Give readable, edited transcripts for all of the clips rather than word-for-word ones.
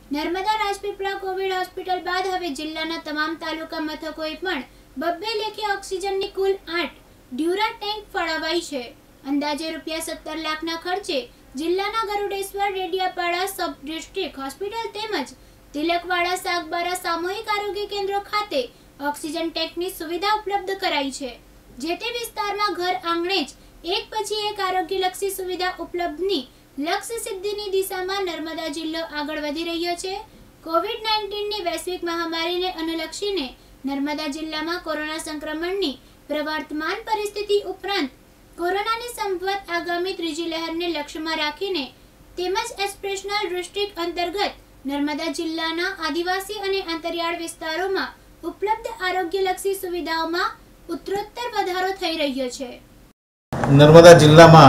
Narmada Rajpipla Covid hospital બાદ હવે જિલ્લાના તમામ તાલુકા મથકોએ પણ 2 લેખે ઓક્સિજનની કુલ 8 ડ્યુરા ટેન્ક ફાળવાઈ છે। અંદાજે ₹17 લાખના ખર્ચે જિલ્લાના Garudeshwar Dediapada sub district hospital તેમજ તિલકવાડા સાગબારા સામૂહિક આરોગ્ય કેન્દ્રો ખાતે ઓક્સિજન ટેન્કની સુવિધા ઉપલબ્ધ કરાઈ છે। જે તે વિસ્તારમાં ઘર આંગણે જ એક પછી એક આરોગ્યલક્ષી સુવિધા ઉપલબ્ધની લક્ષ્ય સિદ્ધિની દિશામાં નર્મદા જિલ્લો આગળ વધી રહ્યો છે। કોવિડ-19ની વૈશ્વિક મહામારીને અનુલક્ષીને નર્મદા જિલ્લામાં કોરોના સંક્રમણની પ્રવર્તમાન પરિસ્થિતિ ઉપરાંત કોરોનાની સંભવત આગામી ત્રીજી લહેરને લક્ષ્યમાં રાખીને તેમજ એસ્પિરેશનલ ડિસ્ટ્રિક્ટ અંતર્ગત નર્મદા જિલ્લાના આદિવાસી અને અંતરિયાળ વિસ્તારોમાં ઉપલબ્ધ આરોગ્યલક્ષી સુવિધાઓમાં ઉત્તરોત્તર વધારો થઈ રહ્યો છે। નર્મદા જિલ્લામાં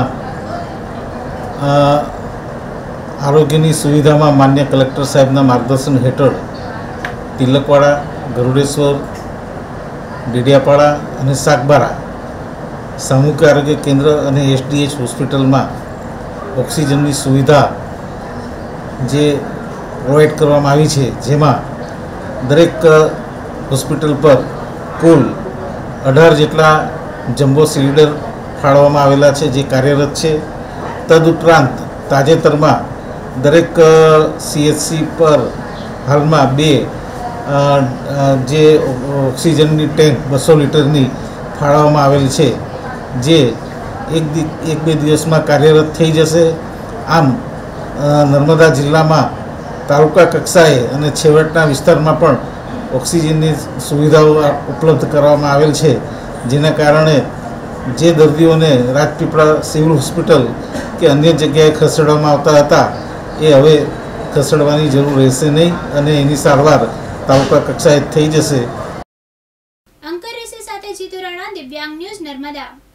આરોગ્યની સુવિધામાં માન્ય કલેક્ટર સાહેબના માર્ગદર્શન હેઠળ તિલકવાડા, ગરુડેશ્વર, ડેડિયાપાડા અને સાગબારા સામૂહિક આરોગ્ય કેન્દ્ર અને એસડીએચ હોસ્પિટલમાં ઓક્સિજનની સુવિધા જે પ્રોવાઈડ કરવામાં આવી છે, જેમાં દરેક હોસ્પિટલ પર કુલ 18 જેટલા જમ્બો સિલિન્ડર ફાળવવામાં આવેલા છે, જે કાર્યરત છે। તદુપરાંત તાજેતરમાં દરેક સીએચસી પર હાલમાં 2 જે ઓક્સિજનની ટેન્ક 200 લીટરની ફાળવવામાં આવેલ છે, જે એક બે દિવસમાં કાર્યરત થઈ જશે। આમ નર્મદા જિલ્લામાં તાલુકા કક્ષાએ અને છેવટના વિસ્તારમાં પણ ઓક્સિજનની સુવિધાઓ ઉપલબ્ધ કરવામાં આવેલ છે, જેના કારણે જે દર્દીઓને રાજપીપળા સિવિલ હોસ્પિટલ કે અન્ય જગ્યાએ ખસેડવામાં આવતા હતા એ હવે ખસેડવાની જરૂર રહેશે નહીં અને એની સારવાર તાલુકા કક્ષાએ થઈ જશે। અંકર સાથે જીતુ રાણા, દિવ્યાંગ ન્યૂઝ, નર્મદા।